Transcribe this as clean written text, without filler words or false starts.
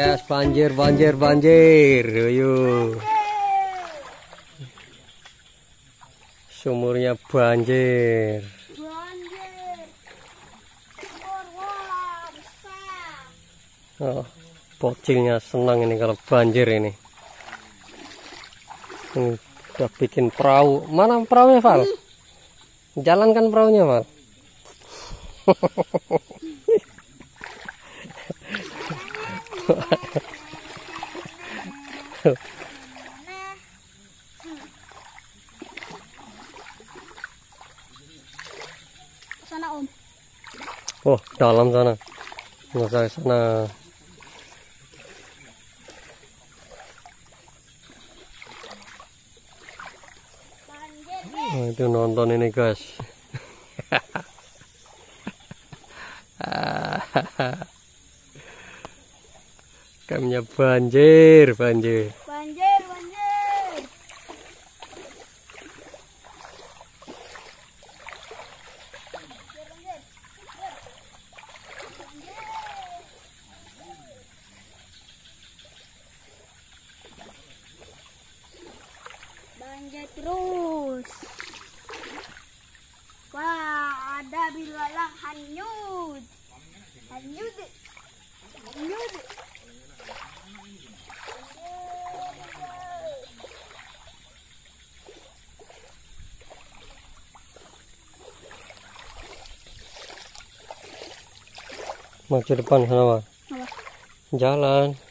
Guys, banjir. Yuk. Sumurnya banjir. Oh, bocilnya senang ini kalau banjir ini. Ini udah bikin perahu. Mana perahunya, Val? Jalankan perahunya, Val. Sana, Om. Oh, dalam sana. Nggak usah sana. Oh, itu nonton ini, guys. Kaminya banjir. Banjir. Banjir terus. Wah, ada bilalang hanyut. Maju depan sana, Val. Apa? Jalan.